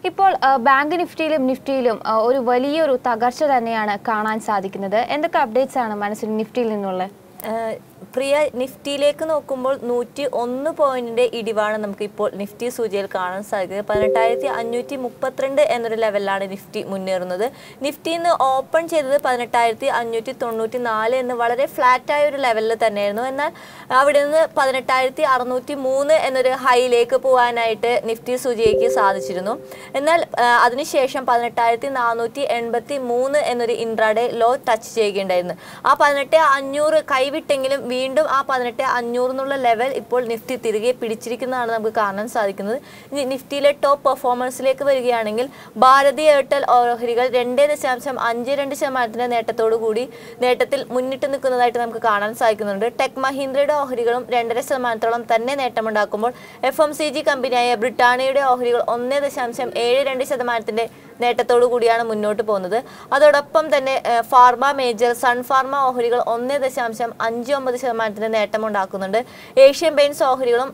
ഇപ്പോൾ ബാങ്ക് നിഫ്റ്റിയിലും ഒരു വലിയൊരു തകർച്ച തന്നെയാണ് കാണാൻ സാധിക്കുന്നത്. എന്തൊക്കെ അപ്ഡേറ്റ്സ് ആണ് മനസ്സിൽ നിഫ്റ്റിയിൽ നിന്നുള്ള? പ്രിയ, നിഫ്റ്റിയിലേക്ക് നോക്കുമ്പോൾ 101 പോയിന്റിന്റെ ഇടിവാണ് നമുക്ക് ഇപ്പോൾ നിഫ്റ്റി സൂചിയിൽ കാണാൻ സാധിക്കുന്നത്. 18,532 എന്നൊരു ലെവലിലാണ് നിഫ്റ്റി മുന്നേറുന്നത്. നിഫ്റ്റി ഇന്ന് ഓപ്പൺ ചെയ്തത് 18,594 എന്ന് വളരെ ഫ്ലാറ്റായ ഒരു ലെവലിൽ തന്നെയായിരുന്നു. എന്നാൽ അവിടെ നിന്ന് 18,603 എന്നൊരു ഹൈയിലേക്ക് പോകാനായിട്ട് നിഫ്റ്റി സൂചിക്ക് സാധിച്ചിരുന്നു. എന്നാൽ അതിനുശേഷം 18,483 എന്നൊരു ഇൻട്രാഡേ ലോ ടച്ച് ചെയ്യുകയുണ്ടായിരുന്നു. ആ 18,500 കൈവിട്ടെങ്കിലും വീണ്ടും ആ 18,500 എന്നുള്ള ലെവൽ ഇപ്പോൾ നിഫ്റ്റി തിരികെ പിടിച്ചിരിക്കുന്നതാണ് നമുക്ക് കാണാൻ സാധിക്കുന്നത്. ഇനി നിഫ്റ്റിയിലെ ടോപ്പ് പെർഫോമൻസിലേക്ക് വരികയാണെങ്കിൽ ഭാരതി എയർടെൽ ഓഹരികൾ 2.52% നേട്ടത്തോടു കൂടി നേട്ടത്തിൽ മുന്നിട്ട് നിൽക്കുന്നതായിട്ട് നമുക്ക് കാണാൻ സാധിക്കുന്നുണ്ട്. ടെക് മഹീന്ദ്രയുടെ ഓഹരികളും 2.5% തന്നെ നേട്ടമുണ്ടാക്കുമ്പോൾ FMCG കമ്പനിയായ ബ്രിട്ടാനിയയുടെ ഓഹരികൾ 1.72% നേട്ടത്തോടു കൂടിയാണ് മുന്നോട്ട് പോകുന്നത്. അതോടൊപ്പം തന്നെ ഫാർമ മേജർ സൺ ഫാർമ ഓഹരികൾ 1.59% നേട്ടമുണ്ടാക്കുന്നുണ്ട്. ഏഷ്യൻ പെയിന്റ്സ് ഓഹരികളും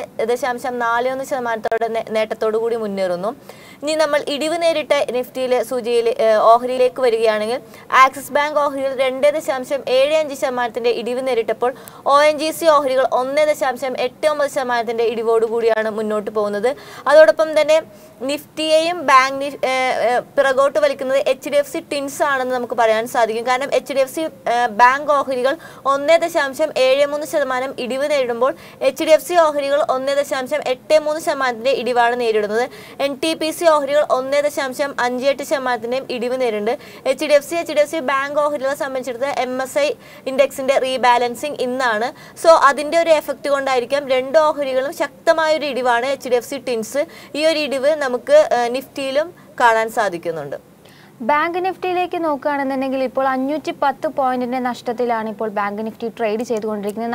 1.41% നേട്ടത്തോടു കൂടി മുന്നേറുന്നു. ഇനി നമ്മൾ ഇടിവ് നേരിട്ട നിഫ്റ്റിയിലെ സൂചിയിൽ ഓഹരിയിലേക്ക് വരികയാണെങ്കിൽ ആക്സിസ് ബാങ്ക് ഓഹരികൾ 2.75% ഇടിവ് നേരിട്ടപ്പോൾ ONGC ഓഹരികൾ 1.89% ഇടിവോടുകൂടിയാണ് മുന്നോട്ട് പോകുന്നത്. അതോടൊപ്പം തന്നെ നിഫ്റ്റിയെയും പിറകോട്ട് വലിക്കുന്നത് HDFC ടിൻസ് ആണെന്ന് നമുക്ക് പറയാൻ സാധിക്കും. കാരണം HDFC ബാങ്ക് ഓഹരികൾ 1.73% ഇടിവ് നേരിടുമ്പോൾ HDFC ഓഹരികൾ 1.83% ഇടിവാണ് നേരിടുന്നത്. NTPC ഓഹരികൾ 1.58% ഇടിവ് നേരിടുന്നുണ്ട്. HDFC ബാങ്ക് ഓഹരികളെ സംബന്ധിച്ചിടത്തോളം MSI ഇൻഡെക്സിന്റെ റീബാലൻസിങ് ഇന്നാണ്. സോ അതിന്റെ ഒരു എഫക്റ്റ് കൊണ്ടായിരിക്കാം രണ്ട് ഓഹരികളും ശക്തമായൊരു ഇടിവാണ് HDFC ടിൻസ്. ഈ ഒരു ഇടിവ് നമുക്ക് നിഫ്റ്റിയിലും കാണാൻ സാധിക്കുന്നുണ്ട്. ബാങ്ക് നിഫ്റ്റിയിലേക്ക് നോക്കുകയാണെന്നുണ്ടെങ്കിൽ ഇപ്പോൾ 510 പോയിന്റിന്റെ നഷ്ടത്തിലാണ് ഇപ്പോൾ ബാങ്ക് നിഫ്റ്റി ട്രേഡ് ചെയ്തുകൊണ്ടിരിക്കുന്നത്.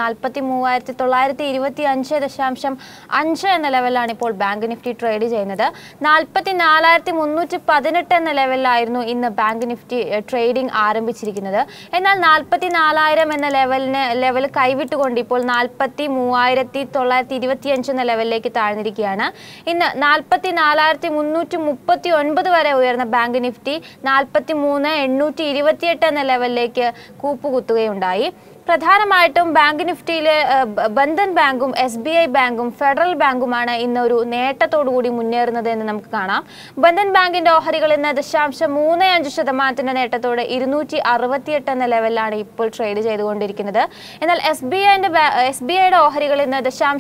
43,925.5 എന്ന ലെവലിലാണ് ഇപ്പോൾ ബാങ്ക് നിഫ്റ്റി ട്രേഡ് ചെയ്യുന്നത്. 44,318 എന്ന ലെവലിലായിരുന്നു ഇന്ന് ബാങ്ക് നിഫ്റ്റി ട്രേഡിംഗ് ആരംഭിച്ചിരിക്കുന്നത്. എന്നാൽ 44,000 എന്ന ലെവൽ കൈവിട്ടുകൊണ്ട് ഇപ്പോൾ 43,925 എന്ന ലെവലിലേക്ക് താഴ്ന്നിരിക്കുകയാണ്. ഇന്ന് 44,339 വരെ ഉയർന്ന ബാങ്ക് നിഫ്റ്റി 43,828 എന്ന ലെവലിലേക്ക് കൂപ്പുകുത്തുകയുണ്ടായി. പ്രധാനമായിട്ടും ബാങ്ക് നിഫ്റ്റിയിലെ ബന്ധൻ ബാങ്കും SBI ബാങ്കും ഫെഡറൽ ബാങ്കുമാണ് ഇന്നൊരു നേട്ടത്തോടുകൂടി മുന്നേറുന്നത് എന്ന് നമുക്ക് കാണാം. ബന്ധൻ ബാങ്കിന്റെ ഓഹരികൾ ഇന്ന് 0.35% നേട്ടത്തോടെ 268 എന്ന ലെവലിലാണ് ഇപ്പോൾ ട്രേഡ് ചെയ്തുകൊണ്ടിരിക്കുന്നത്. എന്നാൽ SBIയുടെ ഓഹരികൾ ഇന്ന്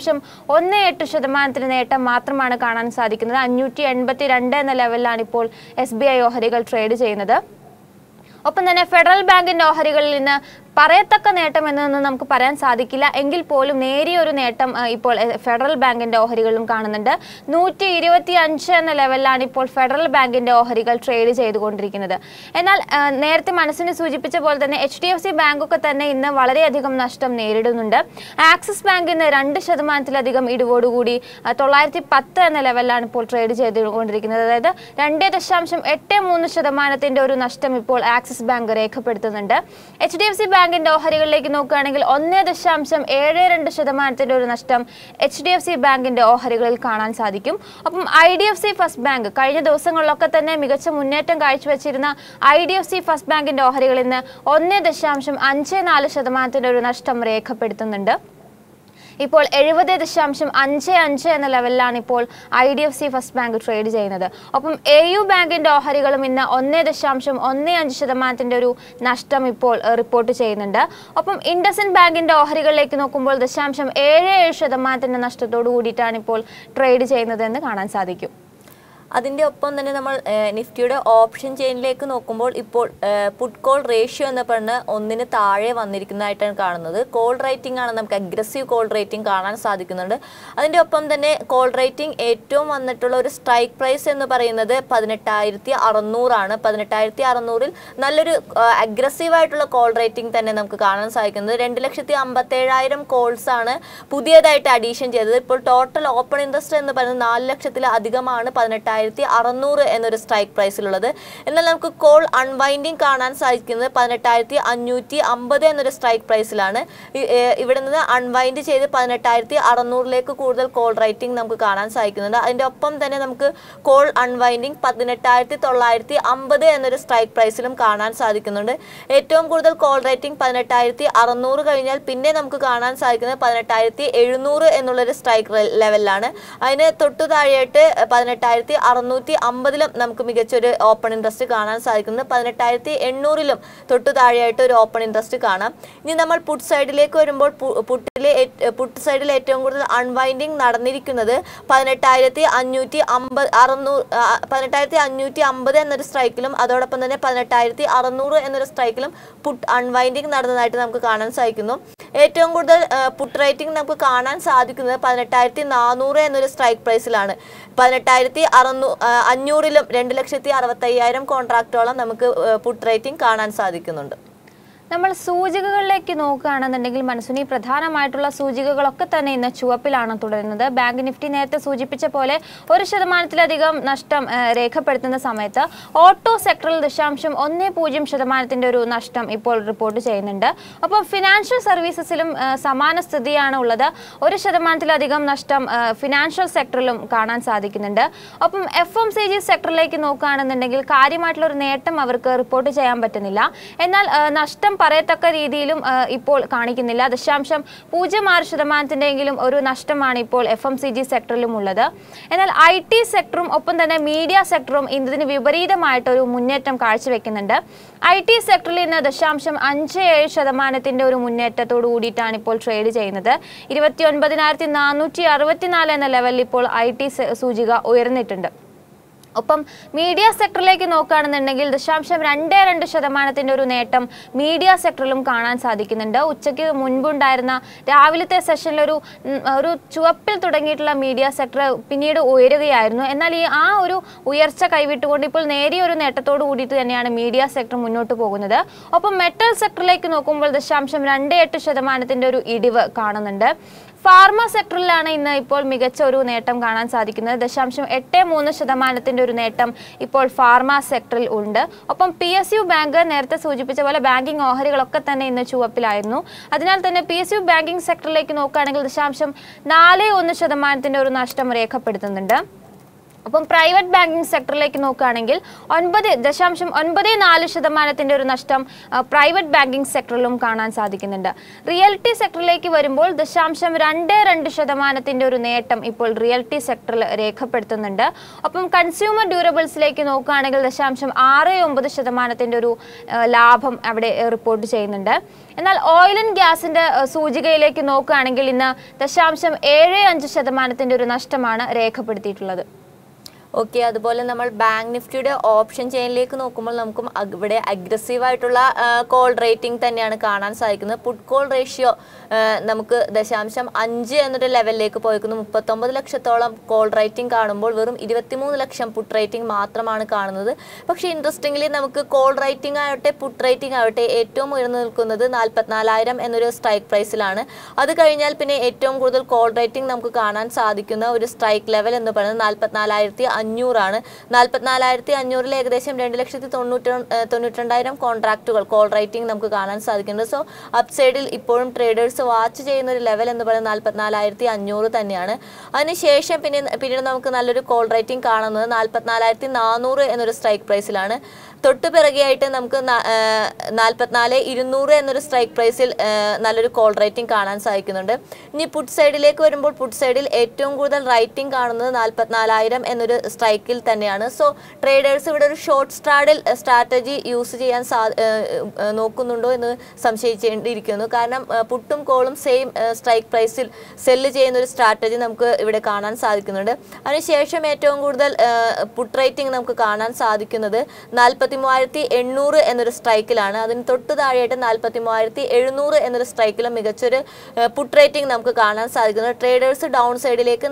0.18% നേട്ടം മാത്രമാണ് കാണാൻ സാധിക്കുന്നത്. 582 എന്ന ലെവലിലാണ് ഇപ്പോൾ SBI ഓഹരികൾ ട്രേഡ് ചെയ്യുന്നത്. ഒപ്പം തന്നെ ഫെഡറൽ ബാങ്കിന്റെ ഓഹരികളിൽ നിന്ന് പറയത്തക്ക നേട്ടം എന്നൊന്നും നമുക്ക് പറയാൻ സാധിക്കില്ല. എങ്കിൽ പോലും നേരിയൊരു നേട്ടം ഇപ്പോൾ ഫെഡറൽ ബാങ്കിന്റെ ഓഹരികളിലും കാണുന്നുണ്ട്. 125 എന്ന ലെവലിലാണ് ഇപ്പോൾ ഫെഡറൽ ബാങ്കിന്റെ ഓഹരികൾ ട്രേഡ് ചെയ്തുകൊണ്ടിരിക്കുന്നത്. എന്നാൽ നേരത്തെ മനസ്സിന് സൂചിപ്പിച്ച പോലെ തന്നെ HDFC ബാങ്കൊക്കെ തന്നെ ഇന്ന് വളരെയധികം നഷ്ടം നേരിടുന്നുണ്ട്. ആക്സിസ് ബാങ്ക് ഇന്ന് 2% ഇടിവോടുകൂടി 910 എന്ന ലെവലിലാണ് ഇപ്പോൾ ട്രേഡ് ചെയ്തുകൊണ്ടിരിക്കുന്നത്. അതായത് 2.83% ഒരു നഷ്ടം ഇപ്പോൾ ആക്സിസ് ബാങ്ക് രേഖപ്പെടുത്തുന്നുണ്ട്. HDFC ബാങ്കിന്റെ ഓഹരികളിലേക്ക് നോക്കുകയാണെങ്കിൽ 1.72% ഒരു നഷ്ടം HDFC ബാങ്കിന്റെ ഓഹരികളിൽ കാണാൻ സാധിക്കും. ഒപ്പം IDFC ഫസ്റ്റ് ബാങ്ക് കഴിഞ്ഞ ദിവസങ്ങളിലൊക്കെ തന്നെ മികച്ച മുന്നേറ്റം കാഴ്ചവെച്ചിരുന്ന IDFC ഫസ്റ്റ് ബാങ്കിന്റെ ഓഹരികളിൽ നിന്ന് 1.54% ഒരു നഷ്ടം രേഖപ്പെടുത്തുന്നുണ്ട്. ഇപ്പോൾ 70.55 എന്ന ലെവലിലാണ് ഇപ്പോൾ IDFC ഫസ്റ്റ് ബാങ്ക് ട്രേഡ് ചെയ്യുന്നത്. ഒപ്പം AU ബാങ്കിന്റെ ഓഹരികളും ഇന്ന് 1.15% ഒരു നഷ്ടം ഇപ്പോൾ റിപ്പോർട്ട് ചെയ്യുന്നുണ്ട്. ഒപ്പം ഇൻഡസ്ഇൻഡ് ബാങ്കിന്റെ ഓഹരികളിലേക്ക് നോക്കുമ്പോൾ 0.77% നഷ്ടത്തോടു കൂടിയിട്ടാണ് ഇപ്പോൾ ട്രേഡ് ചെയ്യുന്നതെന്ന് കാണാൻ സാധിക്കും. അതിൻ്റെ ഒപ്പം തന്നെ നമ്മൾ നിഫ്റ്റിയുടെ ഓപ്ഷൻ ചെയിനിലേക്ക് നോക്കുമ്പോൾ ഇപ്പോൾ പുട്ട് കോൾ റേഷ്യോ എന്ന് പറഞ്ഞ് 1 താഴെ വന്നിരിക്കുന്നതായിട്ടാണ് കാണുന്നത്. കോൾ റേറ്റിംഗ് ആണ്, നമുക്ക് അഗ്രസീവ് കോൾ റേറ്റിംഗ് കാണാൻ സാധിക്കുന്നുണ്ട്. അതിൻ്റെ ഒപ്പം തന്നെ കോൾ റേറ്റിംഗ് ഏറ്റവും വന്നിട്ടുള്ള ഒരു സ്ട്രൈക്ക് പ്രൈസ് എന്ന് പറയുന്നത് 18,600 ആണ്. 18,600-ൽ നല്ലൊരു അഗ്രസീവായിട്ടുള്ള കോൾ റേറ്റിംഗ് തന്നെ നമുക്ക് കാണാൻ സാധിക്കുന്നത്. 2,57,000 കോൾസ് ആണ് പുതിയതായിട്ട് അഡീഷൻ ചെയ്തത്. ഇപ്പോൾ ടോട്ടൽ ഓപ്പൺ ഇൻട്രസ്റ്റ് എന്ന് പറയുന്നത് 4 ലക്ഷത്തിലധികമാണ്. 18,000 18,600 എന്നൊരു സ്ട്രൈക്ക് പ്രൈസിലുള്ളത്. എന്നാൽ നമുക്ക് കോൾ അൺവൈൻഡിങ് കാണാൻ സാധിക്കുന്നത് 18,550 എന്നൊരു സ്ട്രൈക്ക് പ്രൈസിലാണ്. ഇവിടെ നിന്ന് അൺവൈൻഡ് ചെയ്ത് 18,600 കൂടുതൽ കോൾ റേറ്റിംഗ് നമുക്ക് കാണാൻ സാധിക്കുന്നുണ്ട്. അതിൻ്റെ ഒപ്പം തന്നെ നമുക്ക് കോൾ അൺവൈൻഡിങ് 18,950 എന്നൊരു സ്ട്രൈക്ക് പ്രൈസിലും കാണാൻ സാധിക്കുന്നുണ്ട്. ഏറ്റവും കൂടുതൽ കോൾ റേറ്റിംഗ് 18,600 കഴിഞ്ഞാൽ പിന്നെ നമുക്ക് കാണാൻ സാധിക്കുന്നത് 18,700 എന്നുള്ളൊരു സ്ട്രൈക്ക് ലെവലിലാണ്. അതിന് തൊട്ടു താഴെയായിട്ട് 18,650 നമുക്ക് മികച്ചൊരു ഓപ്പൺ ഇൻട്രസ്റ്റ് കാണാൻ സാധിക്കുന്നത്. 18,800 തൊട്ടു താഴെയായിട്ട് ഒരു ഓപ്പൺ ഇൻട്രസ്റ്റ് കാണാം. ഇനി നമ്മൾ പുട്ട് സൈഡിലേക്ക് വരുമ്പോൾ പുട്ട് സൈഡിൽ ഏറ്റവും കൂടുതൽ അൺവൈൻഡിങ് നടന്നിരിക്കുന്നത് 18,550 എന്നൊരു സ്ട്രൈക്കിലും അതോടൊപ്പം തന്നെ 18,600 എന്നൊരു സ്ട്രൈക്കിലും പുട്ട് അൺവൈൻഡിങ് നടന്നതായിട്ട് നമുക്ക് കാണാൻ സാധിക്കുന്നു. ഏറ്റവും കൂടുതൽ പുട്ട് റേറ്റിംഗ് നമുക്ക് കാണാൻ സാധിക്കുന്നത് 18,400 എന്നൊരു സ്ട്രൈക്ക് പ്രൈസിലാണ്. 18,500 2,65,000 കോൺട്രാക്റ്റോളം നമുക്ക് പുട്ട് റേറ്റിംഗ് കാണാൻ സാധിക്കുന്നുണ്ട്. നമ്മൾ സൂചികകളിലേക്ക് നോക്കുകയാണെന്നുണ്ടെങ്കിൽ മനസ്സിനി പ്രധാനമായിട്ടുള്ള സൂചികകളൊക്കെ തന്നെ ഇന്ന് ചുവപ്പിലാണ് തുടരുന്നത്. ബാങ്ക് നിഫ്റ്റി നേരത്തെ സൂചിപ്പിച്ച പോലെ 1% നഷ്ടം രേഖപ്പെടുത്തുന്ന സമയത്ത് ഓട്ടോ സെക്ടറിൽ 0.10% ഒരു നഷ്ടം ഇപ്പോൾ റിപ്പോർട്ട് ചെയ്യുന്നുണ്ട്. അപ്പോൾ ഫിനാൻഷ്യൽ സർവീസസിലും സമാന സ്ഥിതിയാണ് ഉള്ളത്. 1% നഷ്ടം ഫിനാൻഷ്യൽ സെക്ടറിലും കാണാൻ സാധിക്കുന്നുണ്ട്. ഒപ്പം FMCG സെക്ടറിലേക്ക് നോക്കുകയാണെന്നുണ്ടെങ്കിൽ കാര്യമായിട്ടുള്ള ഒരു നേട്ടം അവർക്ക് റിപ്പോർട്ട് ചെയ്യാൻ പറ്റുന്നില്ല. എന്നാൽ നഷ്ടം പറയത്തക്ക രീതിയിലും ഇപ്പോൾ കാണിക്കുന്നില്ല. 0.06%-എങ്കിലും ഒരു നഷ്ടമാണ് ഇപ്പോൾ FMCG സെക്ടറിലും ഉള്ളത്. എന്നാൽ IT സെക്ടറും ഒപ്പം തന്നെ മീഡിയ സെക്ടറും ഇതിന് വിപരീതമായിട്ടൊരു മുന്നേറ്റം കാഴ്ചവെക്കുന്നുണ്ട്. IT സെക്ടറിൽ ഇന്ന് 0.57% ഒരു മുന്നേറ്റത്തോടു കൂടിയിട്ടാണ് ഇപ്പോൾ ട്രേഡ് ചെയ്യുന്നത്. 29,464 എന്ന ലെവലിൽ ഇപ്പോൾ IT സൂചിക ഉയർന്നിട്ടുണ്ട്. ഒപ്പം മീഡിയ സെക്ടറിലേക്ക് നോക്കുകയാണെന്നുണ്ടെങ്കിൽ 0.22% ഒരു നേട്ടം മീഡിയ സെക്ടറിലും കാണാൻ സാധിക്കുന്നുണ്ട്. ഉച്ചയ്ക്ക് മുൻപുണ്ടായിരുന്ന രാവിലത്തെ സെഷനിൽ ഒരു ചുവപ്പിൽ തുടങ്ങിയിട്ടുള്ള മീഡിയ സെക്ടർ പിന്നീട് ഉയരുകയായിരുന്നു. എന്നാൽ ആ ഒരു ഉയർച്ച കൈവിട്ടുകൊണ്ട് ഇപ്പോൾ നേരിയ ഒരു നേട്ടത്തോടു കൂടിയിട്ട് തന്നെയാണ് മീഡിയ സെക്ടർ മുന്നോട്ട് പോകുന്നത്. ഒപ്പം മെറ്റൽ സെക്ടറിലേക്ക് നോക്കുമ്പോൾ 0.28% ഒരു ഇടിവ് കാണുന്നുണ്ട്. ഫാർമ സെക്ടറിലാണ് ഇന്ന് ഇപ്പോൾ മികച്ച ഒരു നേട്ടം കാണാൻ സാധിക്കുന്നത്. 0.83% ഒരു നേട്ടം ഇപ്പോൾ ഫാർമ സെക്ടറിൽ ഉണ്ട്. ഒപ്പം PSU ബാങ്ക് നേരത്തെ സൂചിപ്പിച്ച പോലെ ബാങ്കിങ് ഓഹരികളൊക്കെ തന്നെ ഇന്ന് ചുവപ്പിലായിരുന്നു. അതിനാൽ തന്നെ PSU ബാങ്കിങ് സെക്ടറിലേക്ക് നോക്കുകയാണെങ്കിൽ 0.41% ഒരു നഷ്ടം രേഖപ്പെടുത്തുന്നുണ്ട്. അപ്പം പ്രൈവറ്റ് ബാങ്കിങ് സെക്ടറിലേക്ക് നോക്കുകയാണെങ്കിൽ 9.94% ഒരു നഷ്ടം പ്രൈവറ്റ് ബാങ്കിങ് സെക്ടറിലും കാണാൻ സാധിക്കുന്നുണ്ട്. റിയൽറ്റി സെക്ടറിലേക്ക് വരുമ്പോൾ 0.22% ഒരു നേട്ടം ഇപ്പോൾ റിയൽറ്റി സെക്ടറിൽ രേഖപ്പെടുത്തുന്നുണ്ട്. ഒപ്പം കൺസ്യൂമർ ഡ്യൂറബിൾസിലേക്ക് നോക്കുകയാണെങ്കിൽ 0.69% ഒരു ലാഭം അവിടെ റിപ്പോർട്ട് ചെയ്യുന്നുണ്ട്. എന്നാൽ ഓയിൽ ആൻഡ് ഗ്യാസിന്റെ സൂചികയിലേക്ക് നോക്കുകയാണെങ്കിൽ ഇന്ന് 0.75% ഒരു നഷ്ടമാണ് രേഖപ്പെടുത്തിയിട്ടുള്ളത്. ഓക്കെ, അതുപോലെ നമ്മൾ ബാങ്ക് നിഫ്റ്റിയുടെ ഓപ്ഷൻ ചെയിനിലേക്ക് നോക്കുമ്പോൾ നമുക്കും ഇവിടെ അഗ്രസീവായിട്ടുള്ള കോൾ റേറ്റിംഗ് തന്നെയാണ് കാണാൻ സാധിക്കുന്നത്. പുട്ട് കോൾ റേഷ്യോ നമുക്ക് 0.5 എന്നൊരു ലെവലിലേക്ക് പോയിരിക്കുന്നു. 39 ലക്ഷത്തോളം കോൾ റേറ്റിംഗ് കാണുമ്പോൾ വെറും 23 ലക്ഷം പുട്ട് റേറ്റിംഗ് മാത്രമാണ് കാണുന്നത്. പക്ഷേ ഇൻട്രസ്റ്റിംഗ്ലി നമുക്ക് കോൾ റേറ്റിംഗ് ആവട്ടെ പുട്ട് റേറ്റിംഗ് ആവട്ടെ ഏറ്റവും ഉയർന്നു നിൽക്കുന്നത് 44,000 എന്നൊരു സ്ട്രൈക്ക് പ്രൈസിലാണ്. അത് കഴിഞ്ഞാൽ പിന്നെ ഏറ്റവും കൂടുതൽ കോൾ റേറ്റിംഗ് നമുക്ക് കാണാൻ സാധിക്കുന്ന ഒരു സ്ട്രൈക്ക് ലെവൽ എന്ന് പറയുന്നത് 44,500 ആണ്. 44,500 ഏകദേശം 2,92,000 കോൺട്രാക്റ്റുകൾ കോൾ റേറ്റിംഗ് നമുക്ക് കാണാൻ സാധിക്കുന്നുണ്ട്. സോ അപ്സൈഡിൽ ഇപ്പോഴും ട്രേഡേഴ്സ് വാച്ച് ചെയ്യുന്ന ഒരു ലെവൽ എന്ന് പറയുന്നത് 44,500 തന്നെയാണ്. അതിനുശേഷം പിന്നീട് നമുക്ക് നല്ലൊരു കോൾ റേറ്റിംഗ് കാണുന്നത് 44,400 എന്നൊരു സ്ട്രൈക്ക് പ്രൈസിലാണ്. തൊട്ടു പിറകെയായിട്ട് നമുക്ക് 44,200 എന്നൊരു സ്ട്രൈക്ക് പ്രൈസിൽ നല്ലൊരു കോൾ റേറ്റിംഗ് കാണാൻ സാധിക്കുന്നുണ്ട്. ഇനി പുട്ട് സൈഡിലേക്ക് വരുമ്പോൾ പുട്ട് സൈഡിൽ ഏറ്റവും കൂടുതൽ റൈറ്റിംഗ് കാണുന്നത് 44,000 എന്നൊരു സ്ട്രൈക്കിൽ തന്നെയാണ്. സോ ട്രേഡേഴ്സ് ഇവിടെ ഒരു ഷോർട്ട് സ്ട്രാറ്റജി യൂസ് ചെയ്യാൻ നോക്കുന്നുണ്ടോ എന്ന് സംശയിച്ചേണ്ടിയിരിക്കുന്നു. കാരണം പുട്ടും കോളും സെയിം സ്ട്രൈക്ക് പ്രൈസിൽ സെല്ല് ചെയ്യുന്ന ഒരു സ്ട്രാറ്റജി നമുക്ക് ഇവിടെ കാണാൻ സാധിക്കുന്നുണ്ട്. അതിനുശേഷം ഏറ്റവും കൂടുതൽ പുട്ട് റേറ്റിംഗ് നമുക്ക് കാണാൻ സാധിക്കുന്നത് 43,800 എന്നൊരു സ്ട്രൈക്കിലാണ്. അതിന് തൊട്ട് താഴെയായിട്ട് 43,700 എന്നൊരു സ്ട്രൈക്കിലും മികച്ചൊരു പുട്ട് റേറ്റിംഗ് നമുക്ക് കാണാൻ സാധിക്കുന്നത്. ട്രേഡേഴ്സ് ഡൗൺ സൈഡിലേക്ക്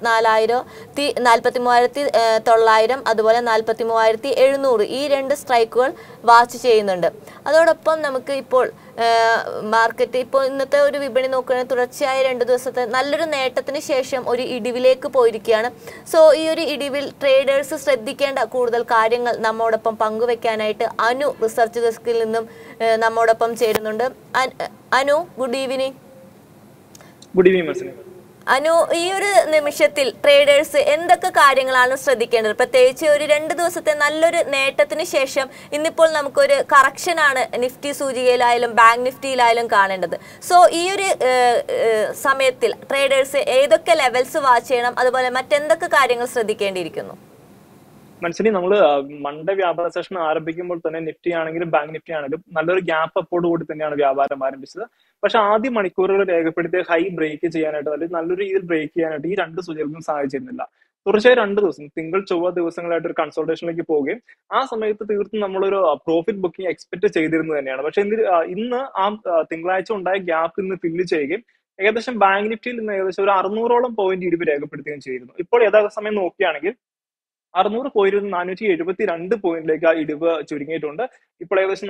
43,900 അതുപോലെ 43,700 ഈ രണ്ട് സ്ട്രൈക്കുകൾ വാച്ച് ചെയ്യുന്നുണ്ട്. അതോടൊപ്പം നമുക്ക് ഇപ്പോൾ മാർക്കറ്റ് ഇപ്പോൾ ഇന്നത്തെ ഒരു വിപണി നോക്കുകയാണെങ്കിൽ തുടർച്ചയായ 2 ദിവസത്തെ നല്ലൊരു നേട്ടത്തിന് ശേഷം ഒരു ഇടിവിലേക്ക് പോയിരിക്കുകയാണ്. സോ ഈ ഒരു ഇടിവിൽ ട്രേഡേഴ്സ് ശ്രദ്ധിക്കേണ്ട കൂടുതൽ കാര്യങ്ങൾ നമ്മോടൊപ്പം പങ്കുവെക്കാനായിട്ട് അനു റിസർച്ച് ഡെസ്കിൽ നിന്നും നമ്മോടൊപ്പം ചേരുന്നുണ്ട്. Anu, good evening. Good evening. Anu, ഈ ഒരു നിമിഷത്തിൽ ട്രേഡേഴ്സ് എന്തൊക്കെ കാര്യങ്ങളാണ് ശ്രദ്ധിക്കേണ്ടത്? പ്രത്യേകിച്ച് ഒരു 2 ദിവസത്തെ നല്ലൊരു നേട്ടത്തിന് ശേഷം ഇന്നിപ്പോൾ നമുക്കൊരു കറക്ഷനാണ് നിഫ്റ്റി സൂചികയിലായാലും ബാങ്ക് നിഫ്റ്റിയിലായാലും കാണേണ്ടത്. സോ ഈ ഒരു സമയത്തിൽ ട്രേഡേഴ്സ് ഏതൊക്കെ ലെവൽസ് വാച്ച് ചെയ്യണം, അതുപോലെ മറ്റെന്തൊക്കെ കാര്യങ്ങൾ ശ്രദ്ധിക്കേണ്ടിയിരിക്കുന്നു? മനസ്സിലായി. നമ്മൾ മൺഡേ വ്യാപാര സെഷൻ ആരംഭിക്കുമ്പോൾ തന്നെ നിഫ്റ്റി ആണെങ്കിലും ബാങ്ക് നിഫ്റ്റി ആണെങ്കിലും നല്ലൊരു ഗ്യാപ്പ് അപ്പോട് കൂടി തന്നെയാണ് വ്യാപാരം ആരംഭിച്ചത്. പക്ഷെ ആദ്യ മണിക്കൂറുകൾ രേഖപ്പെടുത്തിയ ഹൈ ബ്രേക്ക് ചെയ്യാനായിട്ട് അല്ലെങ്കിൽ നല്ലൊരു രീതിയിൽ ബ്രേക്ക് ചെയ്യാനായിട്ട് ഈ 2 സൂചികൾക്കും സാധിച്ചിരുന്നില്ല. തുടർച്ചയായി 2 ദിവസം തിങ്കൾ ചൊവ്വ ദിവസങ്ങളായിട്ട് ഒരു കൺസൾട്ടേഷനിലേക്ക് പോവുകയും ആ സമയത്ത് തീർത്തും നമ്മളൊരു പ്രോഫിറ്റ് ബുക്കിംഗ് എക്സ്പെക്ട് ചെയ്തിരുന്നത് തന്നെയാണ്. പക്ഷെ ഇന്ന് ആ തിങ്കളാഴ്ച ഉണ്ടായ ഗ്യാപ്പ് ഇന്ന് ഫില്ല് ചെയ്യുകയും ഏകദേശം ബാങ്ക് നിഫ്റ്റിയിൽ നിന്ന് ഏകദേശം ഒരു 600ഓളം പോയിന്റ് ഇടിവ് രേഖപ്പെടുത്തുകയും ചെയ്തിരുന്നു. ഇപ്പോൾ യഥാസമയം നോക്കുകയാണെങ്കിൽ 600 പോയിട്ട് 472 പോയിന്റിലേക്ക് ആ ഇടിവ് ചുരുങ്ങിയിട്ടുണ്ട്. ഇപ്പോൾ ഏകദേശം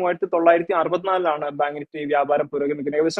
43,964 ബാങ്ക് നിഫ്റ്റി വ്യാപാരം പുരോഗമിക്കുന്നത്. ഏകദേശം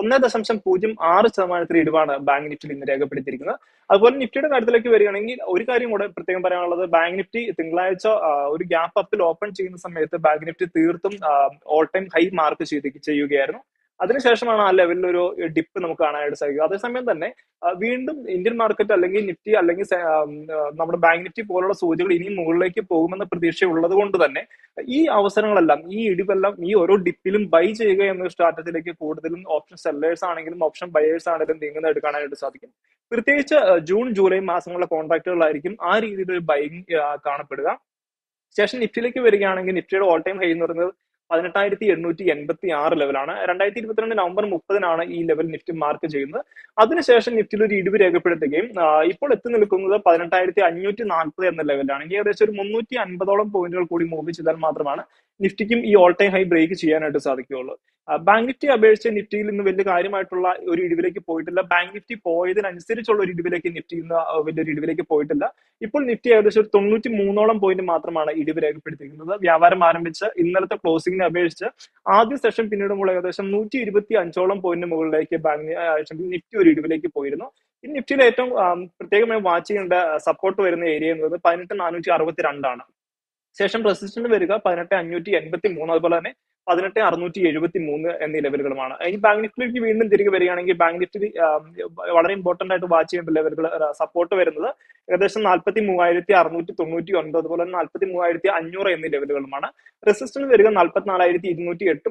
1.06% ഇടിവാണ് ബാങ്ക് നിഫ്റ്റിയിൽ ഇന്ന് രേഖപ്പെടുത്തിയിരിക്കുന്നത്. അതുപോലെ നിഫ്റ്റിയുടെ കാര്യത്തിലേക്ക് വരികയാണെങ്കിൽ ഒരു കാര്യം കൂടെ പ്രത്യേകം പറയാനുള്ളത്, ബാങ്ക് നിഫ്റ്റി തിങ്കളാഴ്ച ഒരു ഗ്യാപ്പ് അപ്പിൽ ഓപ്പൺ ചെയ്യുന്ന സമയത്ത് ബാങ്ക് നിഫ്റ്റി തീർത്തും ഓൾ ടൈം ഹൈ മാർക്ക് ചെയ്യുകയായിരുന്നു. അതിനുശേഷമാണ് ആ ലെവലിൽ ഒരു ഡിപ്പ് നമുക്ക് കാണാനായിട്ട് സാധിക്കുക. അതേസമയം തന്നെ വീണ്ടും ഇന്ത്യൻ മാർക്കറ്റ് അല്ലെങ്കിൽ നിഫ്റ്റി അല്ലെങ്കിൽ നമ്മുടെ ബാങ്ക് നിഫ്റ്റി പോലുള്ള സൂചികൾ ഇനിയും മുകളിലേക്ക് പോകുമെന്ന പ്രതീക്ഷ ഉള്ളത് കൊണ്ട് തന്നെ ഈ അവസരങ്ങളെല്ലാം, ഈ ഇടിവെല്ലാം ഈ ഓരോ ഡിപ്പിലും ബൈ ചെയ്യുക എന്ന സ്ട്രാറ്റജിയിലേക്ക് കൂടുതലും ഓപ്ഷൻ സെല്ലേഴ്സ് ആണെങ്കിലും ഓപ്ഷൻ ബയേഴ്സ് ആണെങ്കിലും നീങ്ങുന്നത് കാണാനായിട്ട് സാധിക്കും. പ്രത്യേകിച്ച് ജൂൺ ജൂലൈ മാസങ്ങളിലെ കോൺട്രാക്റ്റുകളായിരിക്കും ആ രീതിയിൽ ഒരു ബൈങ് കാണപ്പെടുക. ശേഷം നിഫ്റ്റിയിലേക്ക് വരികയാണെങ്കിൽ നിഫ്റ്റിയുടെ ഓൾ ടൈം ഹൈ എന്ന് പറയുന്നത് 18,886 ലെവലാണ്. 2022 നവംബർ 30 ഈ ലെവൽ നിഫ്റ്റി മാർക്ക് ചെയ്യുന്നത്. അതിനുശേഷം നിഫ്റ്റിയിൽ ഒരു ഇടിവ് രേഖപ്പെടുത്തുകയും ഇപ്പോൾ എത്തി നിൽക്കുന്നത് 18,540 എന്ന ലെവലാണ്. ഇനി ഏകദേശം ഒരു 350ഓളം പോയിന്റുകൾ കൂടി മൂവ് ചെയ്താൽ മാത്രമാണ് നിഫ്റ്റിക്കും ഈ ഓൾ ടൈം ഹൈ ബ്രേക്ക് ചെയ്യാനായിട്ട് സാധിക്കുകയുള്ളൂ. ബാങ്ക് നിഫ്റ്റി അപേക്ഷിച്ച് നിഫ്റ്റിയിൽ നിന്ന് വലിയ കാര്യമായിട്ടുള്ള ഒരു ഇടിവിലേക്ക് പോയിട്ടില്ല. ബാങ്ക് നിഫ്റ്റി പോയതിനനുസരിച്ചുള്ള ഒരു ഇടിവിലേക്ക് നിഫ്റ്റി ഇന്ന് വലിയൊരു ഇടിവിലേക്ക് പോയിട്ടില്ല. ഇപ്പോൾ നിഫ്റ്റി ഏകദേശം ഒരു 93ഓളം പോയിന്റ് മാത്രമാണ് ഇടിവ് രേഖപ്പെടുത്തിയിരിക്കുന്നത്. വ്യാപാരം ആരംഭിച്ച് ഇന്നലത്തെ ക്ലോസിംഗിനെ അപേക്ഷിച്ച് ആദ്യ സെഷൻ പിന്നീടുമ്പോൾ ഏകദേശം 125ഓളം പോയിന്റ് മുകളിലേക്ക് നിഫ്റ്റി ഒരു ഇടിവിലേക്ക് പോയിരുന്നു. ഈ നിഫ്റ്റിയിൽ ഏറ്റവും പ്രത്യേകമായി വാച്ച് ചെയ്യേണ്ട സപ്പോർട്ട് വരുന്ന ഏരിയ എന്നത് 18,462 ശേഷം റെസിസ്റ്റന്റ് വരിക 18,583, അതുപോലെ തന്നെ 18,673 എന്നീ ലെവലുകളുമാണ്. ഈ ബാങ്ക് നിഫ്റ്റിയിലേക്ക് വീണ്ടും തിരികെ വരികയാണെങ്കിൽ ബാങ്ക് നിഫ്റ്റി വളരെ ഇമ്പോർട്ടന്റ് ആയിട്ട് വാച്ച് ചെയ്യേണ്ട ലെവലുകൾ സപ്പോർട്ട് വരുന്നത് ഏകദേശം 43,699, അതുപോലെ തന്നെ 43,500 എന്നീ ലെവലുകളുമാണ്. റെസിസ്റ്റന്റ് വരിക 44,208,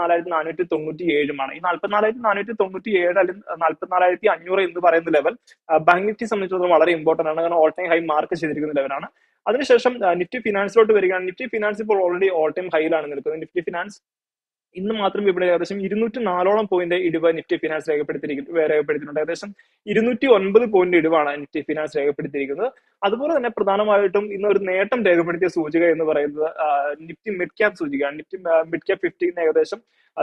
44,497. ഈ 44,497 അല്ലെങ്കിൽ 44,500 എന്ന് പറയുന്ന ലെവൽ ബാങ്ക് നിഫ്റ്റി സംബന്ധിച്ചിടത്തോളം വളരെ ഇമ്പോർട്ടന്റ് ആണ്. കാരണം ഓൾ ടൈം ഹൈ മാർക്ക് ചെയ്തിരിക്കുന്ന ലെവലാണ്. അതിനുശേഷം നിഫ്റ്റി ഫിനാൻസിലോട്ട് വരികയാണ്. നിഫ്റ്റി ഫിനാൻസ് ഇപ്പോൾ ഓൾറെഡി ഓൾ ടൈം ഹൈയിലാണ് നിൽക്കുന്നത്. നിഫ്റ്റി ഫിനാൻസ് ഇന്ന് മാത്രം ഇവിടെ ഏകദേശം 204ഓളം പോയിന്റ് ഇടിവ് നിഫ്റ്റി ഫിനാൻസ് രേഖപ്പെടുത്തിയിട്ടുണ്ട്. ഏകദേശം 209 പോയിന്റ് ഇടിവാണ് നിഫ്റ്റി ഫിനാൻസ് രേഖപ്പെടുത്തിയിരിക്കുന്നത്. അതുപോലെ തന്നെ പ്രധാനമായിട്ടും ഇന്ന് ഒരു നേട്ടം രേഖപ്പെടുത്തിയ സൂചിക എന്ന് പറയുന്നത് നിഫ്റ്റി മിഡ് ക്യാപ് സൂചികയാണ്. നിഫ്റ്റി മിഡ് ക്യാപ് 50 ഏകദേശം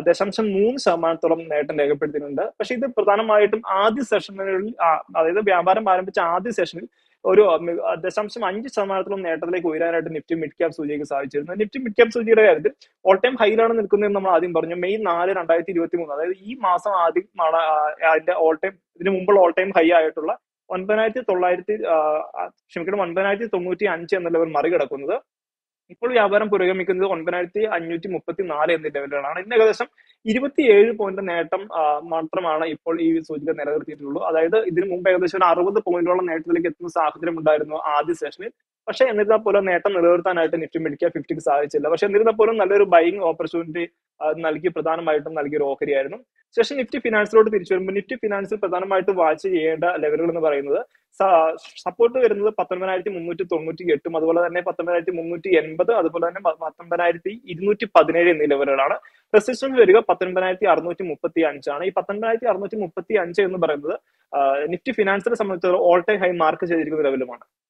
0.3% നേട്ടം രേഖപ്പെടുത്തിയിട്ടുണ്ട്. പക്ഷെ ഇത് പ്രധാനമായിട്ടും ആദ്യ സെഷനുകളിൽ, അതായത് വ്യാപാരം ആരംഭിച്ച ആദ്യ സെഷനിൽ ഒരു 0.5% നേട്ടത്തിലേക്ക് ഉയരാനായിട്ട് നിഫ്റ്റി മിഡ് ക്യാപ് സൂചിക്ക് സാധിച്ചിരുന്നു. നിഫ്റ്റി മിഡ് ക്യാപ് സൂചിയുടെ കാര്യത്തിൽ ഓൾ ടൈം ഹൈയിലാണ് നിൽക്കുന്നതെന്ന് നമ്മൾ ആദ്യം പറഞ്ഞു. മെയ് 4, 2023, അതായത് ഈ മാസം ആദ്യമാണ് അതിന്റെ ഓൾ ടൈം, ഇതിന് മുമ്പുള്ള ഓൾ ടൈം ഹൈ ആയിട്ടുള്ള 9,995 എന്ന ലെവൽ മറികടക്കുന്നത്. ഇപ്പോൾ വ്യാപാരം പുരോഗമിക്കുന്നത് 9,534 എന്നീ ലെവലുകളാണ്. ഇന്ന് ഏകദേശം 27 പോയിന്റ് നേട്ടം മാത്രമാണ് ഇപ്പോൾ ഈ സൂചിക നിലനിർത്തിയിട്ടുള്ളൂ. അതായത് ഇതിനു മുമ്പ് ഏകദേശം ഒരു 60 പോയിന്റോളം നേട്ടത്തിലേക്ക് എത്തുന്ന സാഹചര്യം ഉണ്ടായിരുന്നു ആദ്യ സെഷനിൽ. പക്ഷെ എന്നിരുന്നാൽ പോലും നേട്ടം നിലനിർത്താനായിട്ട് നിഫ്റ്റി മിഡ് ക്യാപ് 50 സാധിച്ചില്ല. പക്ഷെ എന്നിരുന്നാൽ പോലും നല്ലൊരു ബൈയിങ് ഓപ്പർച്യൂണിറ്റി പ്രധാനമായിട്ടും നൽകിയ ഒരു ഓഹരിയായിരുന്നു. ശേഷം നിഫ്റ്റി ഫിനാൻസിലോട്ട് തിരിച്ചു വരുമ്പോൾ നിഫ്റ്റി ഫിനാൻസിൽ പ്രധാനമായിട്ട് വാച്ച് ചെയ്യേണ്ട ലെവലുകൾ എന്ന് പറയുന്നത് സപ്പോർട്ട് വരുന്നത് 19,398, അതുപോലെ തന്നെ 19,380, അതുപോലെ തന്നെ 19,217 എന്നീ ലെവലുകളാണ്. റെസിസ്റ്റൻസ് വരിക 19,635 ഈ 19,635 എന്ന് പറയുന്നത് നിഫ്റ്റി ഫിനാൻസിനെ സംബന്ധിച്ചിടത്തോളം ഓൾ ടൈം ഹൈ മാർക്ക് ചെയ്തിരിക്കുന്ന ലെവലുമാണ്.